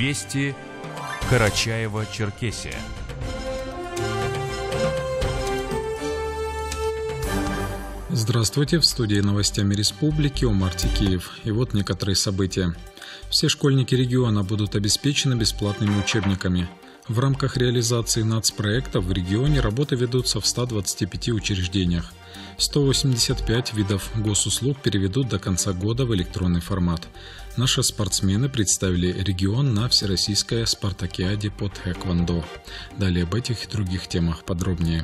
Вести Карачаево-Черкесия. Здравствуйте, в студии новостями республики Омар Тикеев. И вот некоторые события. Все школьники региона будут обеспечены бесплатными учебниками. В рамках реализации нацпроектов в регионе работы ведутся в 125 учреждениях. 185 видов госуслуг переведут до конца года в электронный формат. Наши спортсмены представили регион на Всероссийской спартакиаде по тхэквондо. Далее об этих и других темах подробнее.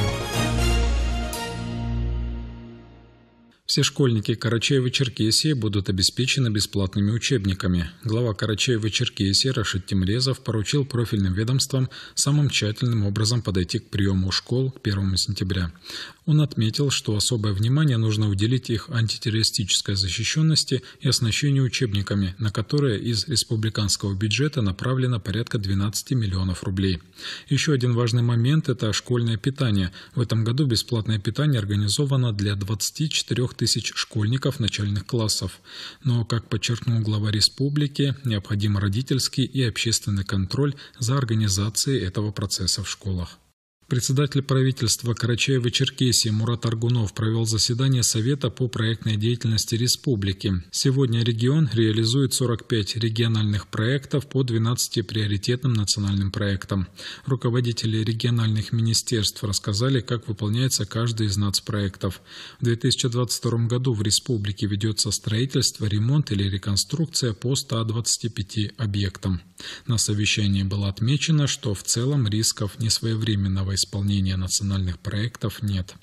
Все школьники Карачаево-Черкесии будут обеспечены бесплатными учебниками. Глава Карачаево-Черкесии Рашид Тимрезов поручил профильным ведомствам самым тщательным образом подойти к приему школ к 1 сентября. Он отметил, что особое внимание нужно уделить их антитеррористической защищенности и оснащению учебниками, на которые из республиканского бюджета направлено порядка 12 миллионов рублей. Еще один важный момент – это школьное питание. В этом году бесплатное питание организовано для 24 тысяч школьников начальных классов. Но, как подчеркнул глава республики, необходим родительский и общественный контроль за организацией этого процесса в школах. Председатель правительства Карачаево-Черкесии Мурат Аргунов провел заседание Совета по проектной деятельности республики. Сегодня регион реализует 45 региональных проектов по 12 приоритетным национальным проектам. Руководители региональных министерств рассказали, как выполняется каждый из нацпроектов. В 2022 году в республике ведется строительство, ремонт или реконструкция по 125 объектам. На совещании было отмечено, что в целом рисков несвоевременного исполнения национальных проектов нет.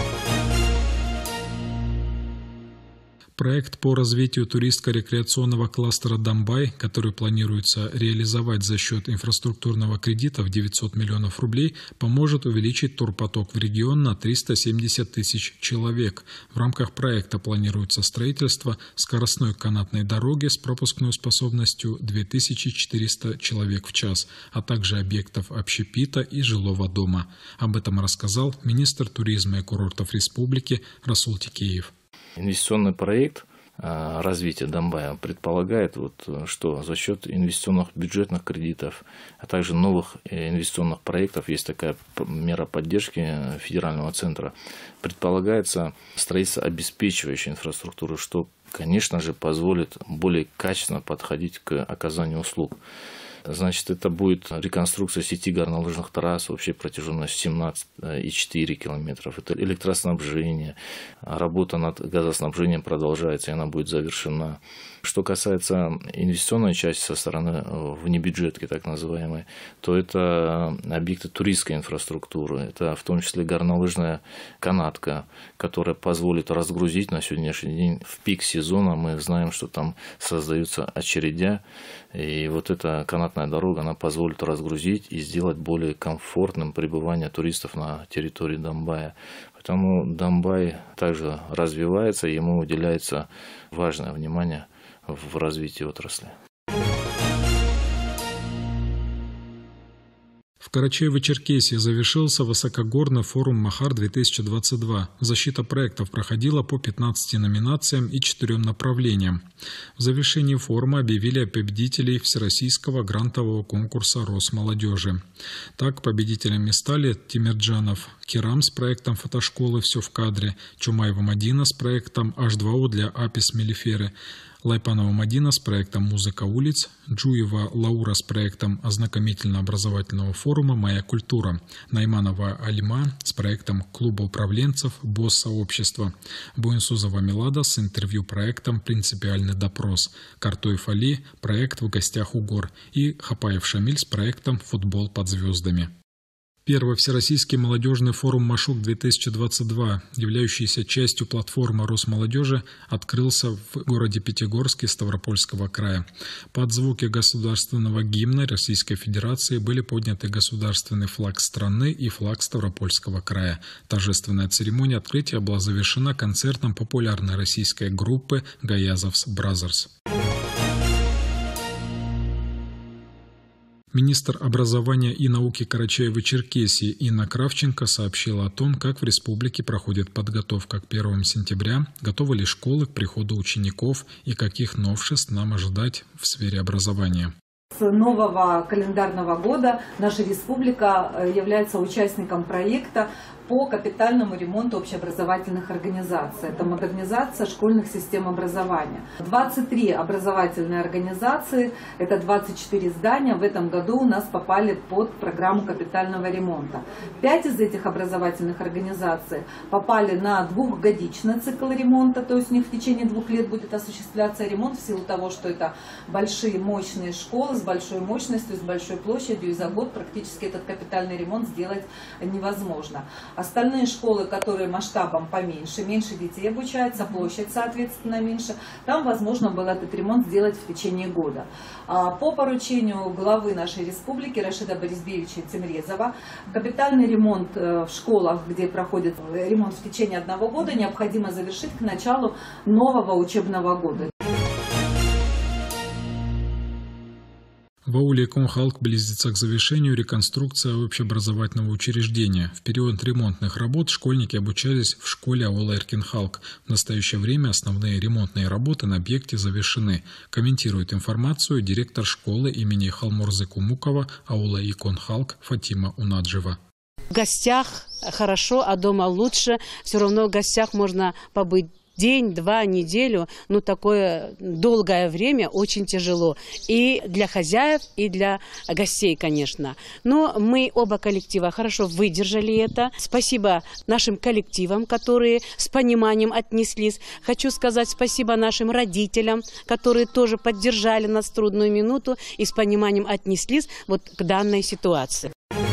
Проект по развитию туристско-рекреационного кластера «Домбай», который планируется реализовать за счет инфраструктурного кредита в 900 миллионов рублей, поможет увеличить турпоток в регион на 370 тысяч человек. В рамках проекта планируется строительство скоростной канатной дороги с пропускной способностью 2400 человек в час, а также объектов общепита и жилого дома. Об этом рассказал министр туризма и курортов республики Расул Тикеев. Инвестиционный проект развития Домбая предполагает, что за счет инвестиционных бюджетных кредитов, а также новых инвестиционных проектов, есть такая мера поддержки федерального центра, предполагается строительство обеспечивающей инфраструктуры, что, конечно же, позволит более качественно подходить к оказанию услуг. Значит, это будет реконструкция сети горнолыжных трасс, общей протяженностью 17,4 километров. Это электроснабжение, работа над газоснабжением продолжается, и она будет завершена. Что касается инвестиционной части со стороны внебюджетки, так называемой, то это объекты туристской инфраструктуры. Это в том числе горнолыжная канатка, которая позволит разгрузить на сегодняшний день в пик сезона. Мы знаем, что там создаются очередя, и вот эта канатная дорога, она позволит разгрузить и сделать более комфортным пребывание туристов на территории Домбая. Поэтому Домбай также развивается, ему уделяется важное внимание в развитии отрасли. В Карачаево-Черкесии завершился высокогорный форум «Махар-2022». Защита проектов проходила по 15 номинациям и 4 направлениям. В завершении форума объявили победителей Всероссийского грантового конкурса Росмолодежи. Так, победителями стали Тимирджанов Кирам с проектом фотошколы «Все в кадре», Чумаева Мадина с проектом H2O для Апис Мелиферы, Лайпанова Мадина с проектом «Музыка улиц», Джуева Лаура с проектом ознакомительно-образовательного форума «Моя культура», Найманова Алима с проектом клуба управленцев «Босс сообщества», Буинсузова Милада с интервью-проектом «Принципиальный допрос», Картоев Али – проект «В гостях у гор» и Хапаев Шамиль с проектом «Футбол под звездами». Первый Всероссийский молодежный форум «Машук-2022», являющийся частью платформы Росмолодежи, открылся в городе Пятигорске Ставропольского края. Под звуки государственного гимна Российской Федерации были подняты государственный флаг страны и флаг Ставропольского края. Торжественная церемония открытия была завершена концертом популярной российской группы «Гаязовс Бразерс». Министр образования и науки Карачаево-Черкесии Инна Кравченко сообщила о том, как в республике проходит подготовка к 1 сентября, готовы ли школы к приходу учеников и каких новшеств нам ожидать в сфере образования. С нового календарного года наша республика является участником проекта по капитальному ремонту общеобразовательных организаций. Это модернизация школьных систем образования. 23 образовательные организации, это 24 здания в этом году у нас попали под программу капитального ремонта. 5 из этих образовательных организаций попали на двухгодичный цикл ремонта, то есть у них в течение 2 лет будет осуществляться ремонт в силу того, что это большие мощные школы с большой мощностью, с большой площадью, и за год практически этот капитальный ремонт сделать невозможно. Остальные школы, которые масштабом поменьше, меньше детей обучаются, площадь, соответственно, меньше, там возможно было этот ремонт сделать в течение года. По поручению главы нашей республики Рашида Борисбеевича Тимрезова, капитальный ремонт в школах, где проходит ремонт в течение 1 года, необходимо завершить к началу нового учебного года. В ауле Комхалк близится к завершению реконструкция общеобразовательного учреждения. В период ремонтных работ школьники обучались в школе аула Эркинхалк. В настоящее время основные ремонтные работы на объекте завершены. Комментирует информацию директор школы имени Халмурзы Кумукова аула Иконхалк Фатима Унаджева. В гостях хорошо, а дома лучше. Все равно в гостях можно побыть день, 2, неделю, но такое долгое время очень тяжело. И для хозяев, и для гостей, конечно. Но мы оба коллектива хорошо выдержали это. Спасибо нашим коллективам, которые с пониманием отнеслись. Хочу сказать спасибо нашим родителям, которые тоже поддержали нас в трудную минуту и с пониманием отнеслись вот к данной ситуации.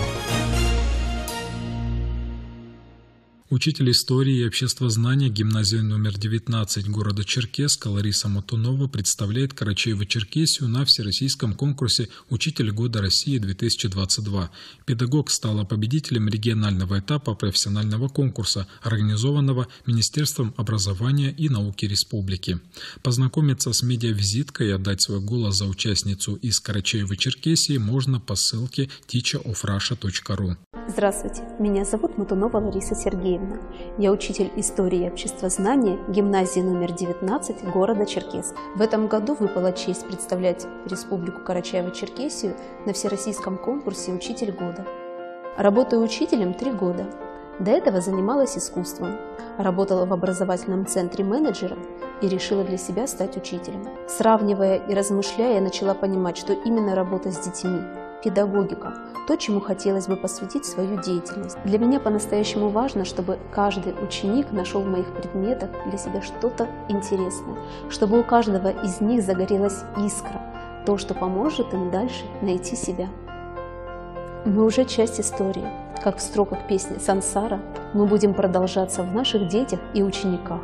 Учитель истории и обществознания гимназии номер 19 города Черкеска Лариса Матунова представляет Карачаево-Черкесию на всероссийском конкурсе «Учитель года России-2022». Педагог стала победителем регионального этапа профессионального конкурса, организованного Министерством образования и науки республики. Познакомиться с медиавизиткой и отдать свой голос за участницу из Карачаево-Черкесии можно по ссылке teacherofrussia.ru. Здравствуйте, меня зовут Матунова Лариса Сергеевна. Я учитель истории и обществознания гимназии номер 19 города Черкесск. В этом году выпала честь представлять Республику Карачаево-Черкесию на всероссийском конкурсе «Учитель года». Работаю учителем 3 года. До этого занималась искусством, работала в образовательном центре менеджером и решила для себя стать учителем. Сравнивая и размышляя, я начала понимать, что именно работа с детьми, педагогика – то, чему хотелось бы посвятить свою деятельность. Для меня по-настоящему важно, чтобы каждый ученик нашел в моих предметах для себя что-то интересное, чтобы у каждого из них загорелась искра, то, что поможет им дальше найти себя. Мы уже часть истории. Как в строках песни «Сансара», мы будем продолжаться в наших детях и учениках.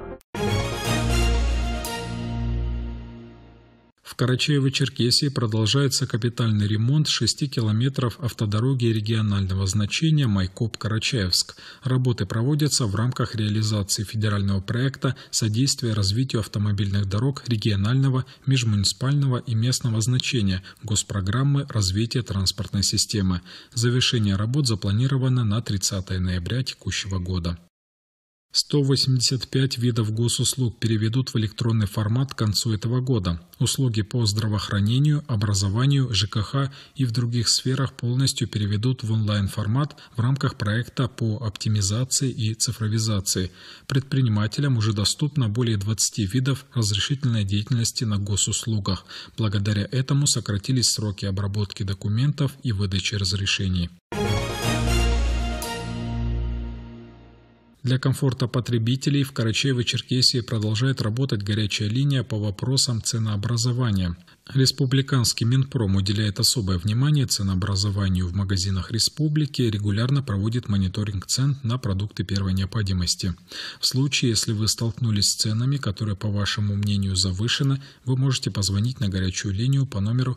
В Карачаево-Черкесии продолжается капитальный ремонт 6 километров автодороги регионального значения Майкоп-Карачаевск. Работы проводятся в рамках реализации федерального проекта «Содействие развитию автомобильных дорог регионального, межмуниципального и местного значения» госпрограммы развития транспортной системы. Завершение работ запланировано на 30 ноября текущего года. 185 видов госуслуг переведут в электронный формат к концу этого года. Услуги по здравоохранению, образованию, ЖКХ и в других сферах полностью переведут в онлайн-формат в рамках проекта по оптимизации и цифровизации. Предпринимателям уже доступно более 20 видов разрешительной деятельности на госуслугах. Благодаря этому сократились сроки обработки документов и выдачи разрешений. Для комфорта потребителей в Карачаево-Черкесии продолжает работать горячая линия по вопросам ценообразования. Республиканский Минпром уделяет особое внимание ценообразованию в магазинах республики и регулярно проводит мониторинг цен на продукты первой необходимости. В случае, если вы столкнулись с ценами, которые, по вашему мнению, завышены, вы можете позвонить на горячую линию по номеру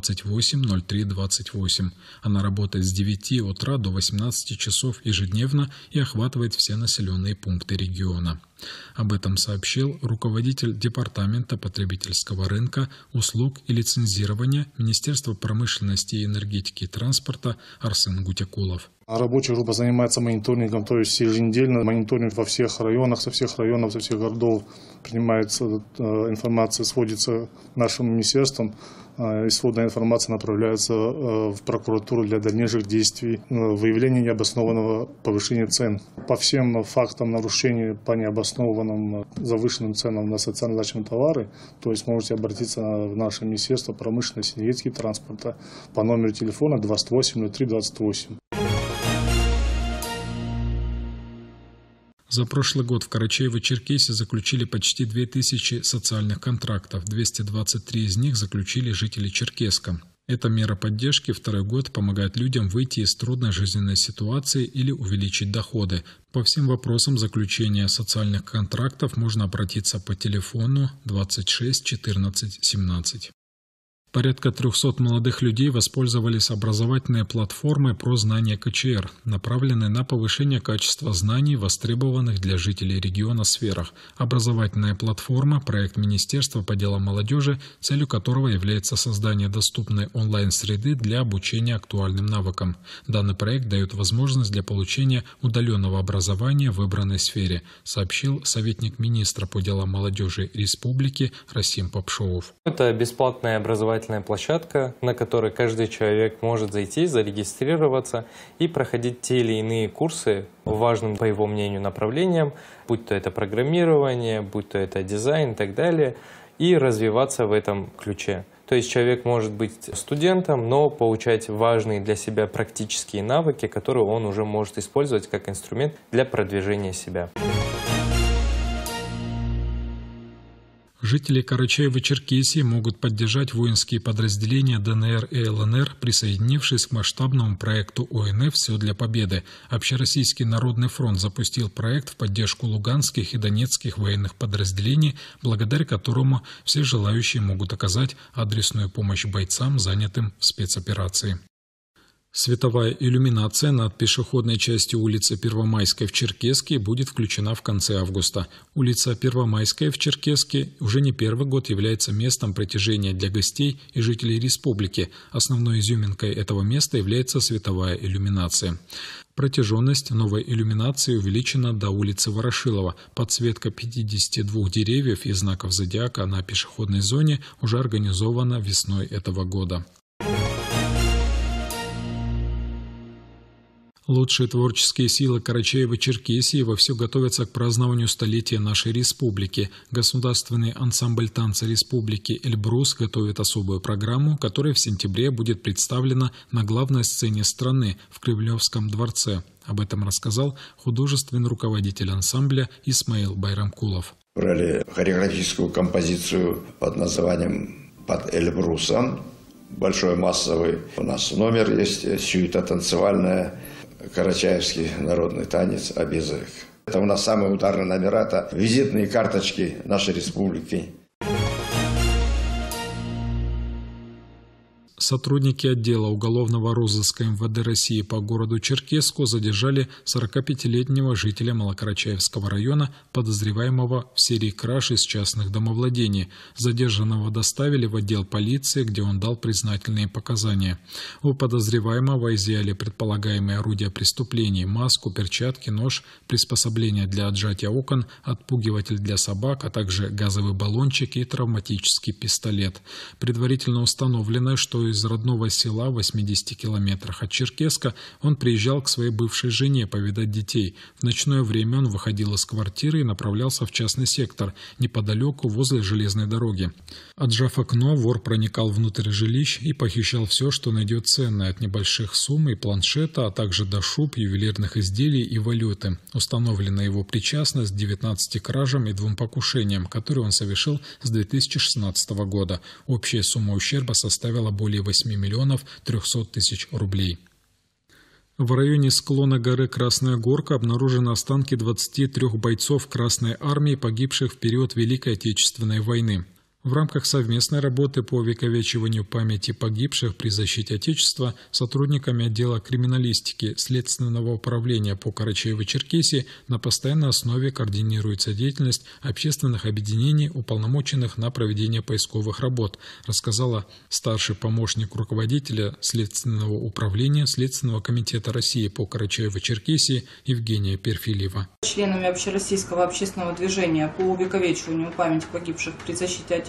280328. Она работает с 9 утра до 18 часов ежедневно и охватывает все населенные пункты региона. Об этом сообщил руководитель Департамента потребительского рынка, услуг и лицензирования Министерства промышленности и энергетики и транспорта Арсен Гутякулов. Рабочая группа занимается мониторингом, то есть еженедельно мониторинг во всех районах, со всех районов, со всех городов принимается информация, сводится нашим министерством, исходная информация направляется в прокуратуру для дальнейших действий, выявления необоснованного повышения цен. По всем фактам нарушений по необоснованным завышенным ценам на социально значимые товары, то есть можете обратиться в наше Министерство промышленности и энергетики и транспорта по номеру телефона 28 03 28. За прошлый год в Карачаево-Черкесии заключили почти 2000 социальных контрактов, 223 из них заключили жители Черкесска. Эта мера поддержки второй год помогает людям выйти из трудной жизненной ситуации или увеличить доходы. По всем вопросам заключения социальных контрактов можно обратиться по телефону 26 14 17. Порядка 300 молодых людей воспользовались образовательной платформой про знания КЧР, направленной на повышение качества знаний, востребованных для жителей региона сферах. Образовательная платформа – проект Министерства по делам молодежи, целью которого является создание доступной онлайн-среды для обучения актуальным навыкам. Данный проект дает возможность для получения удаленного образования в выбранной сфере, сообщил советник министра по делам молодежи республики Расим Попшоев. Это бесплатная образовательная площадка, на которой каждый человек может зайти, зарегистрироваться и проходить те или иные курсы важным, по его мнению, направлениям, будь то это программирование, будь то это дизайн и так далее, и развиваться в этом ключе. То есть человек может быть студентом, но получать важные для себя практические навыки, которые он уже может использовать как инструмент для продвижения себя. Жители Карачаево-Черкесии могут поддержать воинские подразделения ДНР и ЛНР, присоединившись к масштабному проекту ОНФ «Все для победы». Общероссийский народный фронт запустил проект в поддержку луганских и донецких военных подразделений, благодаря которому все желающие могут оказать адресную помощь бойцам, занятым в спецоперации. Световая иллюминация над пешеходной частью улицы Первомайской в Черкесске будет включена в конце августа. Улица Первомайская в Черкесске уже не первый год является местом притяжения для гостей и жителей республики. Основной изюминкой этого места является световая иллюминация. Протяженность новой иллюминации увеличена до улицы Ворошилова. Подсветка 52 деревьев и знаков зодиака на пешеходной зоне уже организована весной этого года. Лучшие творческие силы Карачаево-Черкесии вовсю готовятся к празднованию столетия нашей республики. Государственный ансамбль танца республики «Эльбрус» готовит особую программу, которая в сентябре будет представлена на главной сцене страны в Кремлевском дворце. Об этом рассказал художественный руководитель ансамбля Исмаил Байрамкулов. Брали хореографическую композицию под названием «Под Эльбрусом». Большой массовый у нас номер есть, сюита танцевальная. Карачаевский народный танец «Абизык». Это у нас самые ударные номера, это визитные карточки нашей республики. Сотрудники отдела уголовного розыска МВД России по городу Черкесску задержали 45-летнего жителя Малокарачаевского района, подозреваемого в серии краж из частных домовладений. Задержанного доставили в отдел полиции, где он дал признательные показания. У подозреваемого изъяли предполагаемые орудия преступлений: маску, перчатки, нож, приспособление для отжатия окон, отпугиватель для собак, а также газовый баллончик и травматический пистолет. Предварительно установлено, что из родного села в 80 километрах от Черкесска он приезжал к своей бывшей жене повидать детей. В ночное время он выходил из квартиры и направлялся в частный сектор, неподалеку, возле железной дороги. Отжав окно, вор проникал внутрь жилищ и похищал все, что найдет ценное, от небольших сумм и планшета, а также до шуб, ювелирных изделий и валюты. Установлена его причастность к 19 кражам и 2 покушениям, которые он совершил с 2016 года. Общая сумма ущерба составила более 8 миллионов 300 тысяч рублей. В районе склона горы Красная Горка обнаружены останки 23 бойцов Красной Армии, погибших в период Великой Отечественной войны. В рамках совместной работы по увековечиванию памяти погибших при защите Отечества сотрудниками отдела криминалистики Следственного управления по Карачаево-Черкесии на постоянной основе координируется деятельность общественных объединений, уполномоченных на проведение поисковых работ, рассказала старший помощник руководителя Следственного управления Следственного комитета России по Карачаево-Черкесии Евгения Перфильева. Членами общероссийского общественного движения по увековечиванию памяти погибших при защите Отечества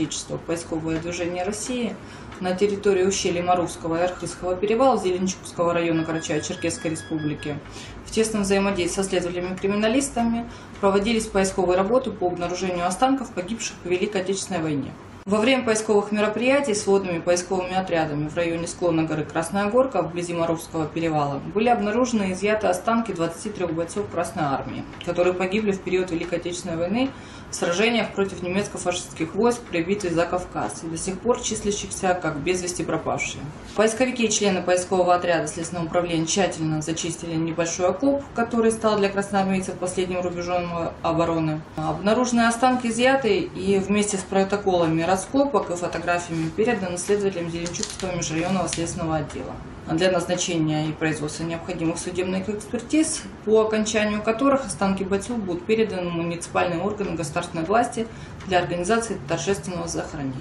Отечества поисковое движение России на территории ущелья Моровского и Архызского перевала Зеленчукского района Карачаево-Черкесской Республики в тесном взаимодействии со следователями-криминалистами проводились поисковые работы по обнаружению останков погибших в Великой Отечественной войне. Во время поисковых мероприятий сводными поисковыми отрядами в районе склона горы Красная Горка, вблизи Моровского перевала, были обнаружены и изъяты останки 23 бойцов Красной Армии, которые погибли в период Великой Отечественной войны в сражениях против немецко-фашистских войск при битве за Кавказ и до сих пор числящихся как без вести пропавшие. Поисковики и члены поискового отряда Следственного управления тщательно зачистили небольшой окоп, который стал для красноармейцев последним рубежом обороны. Обнаруженные останки изъяты и вместе с протоколами раскопок и фотографиями переданы следователям Зеленчукского межрайонного следственного отдела для назначения и производства необходимых судебных экспертиз, по окончанию которых останки бойцов будут переданы в муниципальные органы государственной власти для организации торжественного захоронения.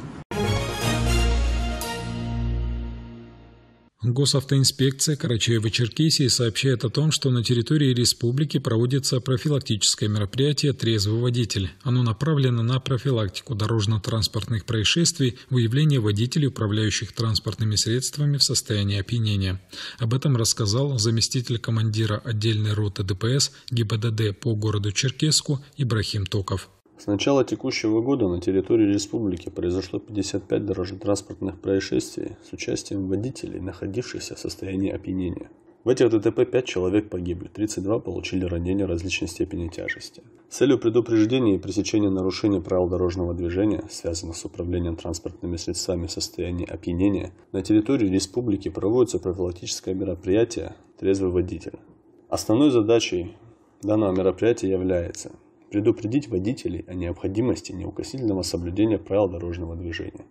Госавтоинспекция Карачаево-Черкесии сообщает о том, что на территории республики проводится профилактическое мероприятие «Трезвый водитель». Оно направлено на профилактику дорожно-транспортных происшествий, выявление водителей, управляющих транспортными средствами в состоянии опьянения. Об этом рассказал заместитель командира отдельной роты ДПС ГИБДД по городу Черкесску Ибрахим Токов. С начала текущего года на территории республики произошло 55 дорожно-транспортных происшествий с участием водителей, находившихся в состоянии опьянения. В этих ДТП 5 человек погибли, 32 получили ранения различной степени тяжести. С целью предупреждения и пресечения нарушений правил дорожного движения, связанных с управлением транспортными средствами в состоянии опьянения, на территории республики проводится профилактическое мероприятие «Трезвый водитель». Основной задачей данного мероприятия является предупредить водителей о необходимости неукоснительного соблюдения правил дорожного движения.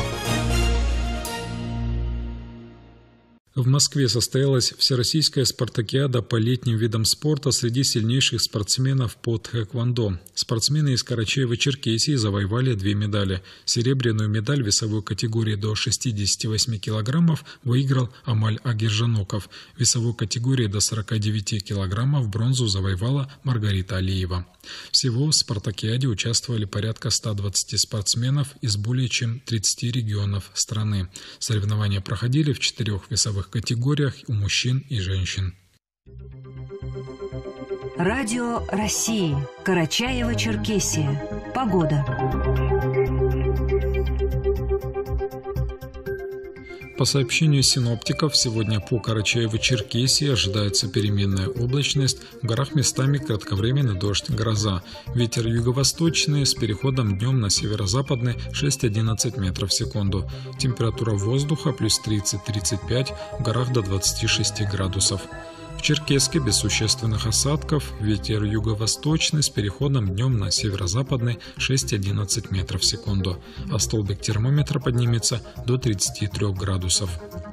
В Москве состоялась Всероссийская спартакиада по летним видам спорта среди сильнейших спортсменов по тхэквондо. Спортсмены из Карачаево-Черкесии завоевали 2 медали. Серебряную медаль в весовой категории до 68 килограммов выиграл Амаль Агержаноков. В весовой категории до 49 килограммов бронзу завоевала Маргарита Алиева. Всего в спартакиаде участвовали порядка 120 спортсменов из более чем 30 регионов страны. Соревнования проходили в 4 весовых категориях у мужчин и женщин. Радио России. Карачаево-Черкесия. Погода. По сообщению синоптиков, сегодня по Карачаево-Черкесии ожидается переменная облачность, в горах местами кратковременный дождь, гроза. Ветер юго-восточный с переходом днем на северо-западный 6-11 метров в секунду. Температура воздуха плюс 30-35, в горах до 26 градусов. В Черкесске без существенных осадков, ветер юго-восточный с переходом днем на северо-западный 6-11 метров в секунду, а столбик термометра поднимется до 33 градусов.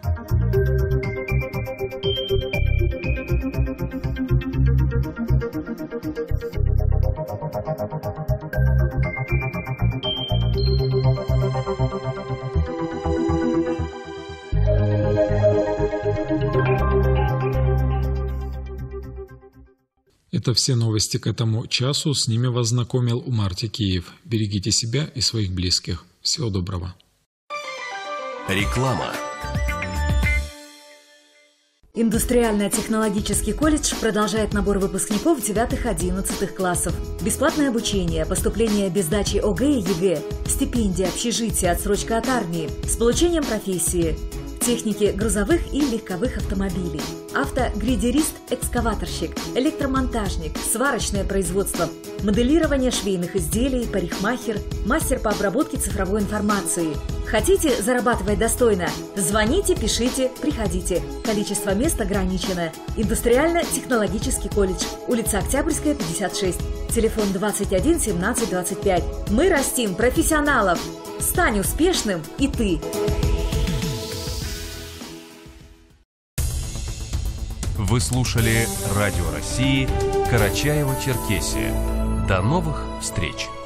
Это все новости к этому часу. С ними вас знакомил Умар Текеев. Берегите себя и своих близких. Всего доброго. Реклама. Индустриально-технологический колледж продолжает набор выпускников 9-11 классов. Бесплатное обучение, поступление без сдачи ОГЭ и ЕГЭ, стипендия, общежитие, отсрочка от армии, с получением профессии, техники грузовых и легковых автомобилей, автогрейдерист, экскаваторщик, электромонтажник, сварочное производство, моделирование швейных изделий, парикмахер, мастер по обработке цифровой информации. Хотите зарабатывать достойно? Звоните, пишите, приходите. Количество мест ограничено. Индустриально-технологический колледж. Улица Октябрьская, 56. Телефон 21 17 25. Мы растим профессионалов. Стань успешным и ты. Вы слушали Радио России Карачаево-Черкесия. До новых встреч!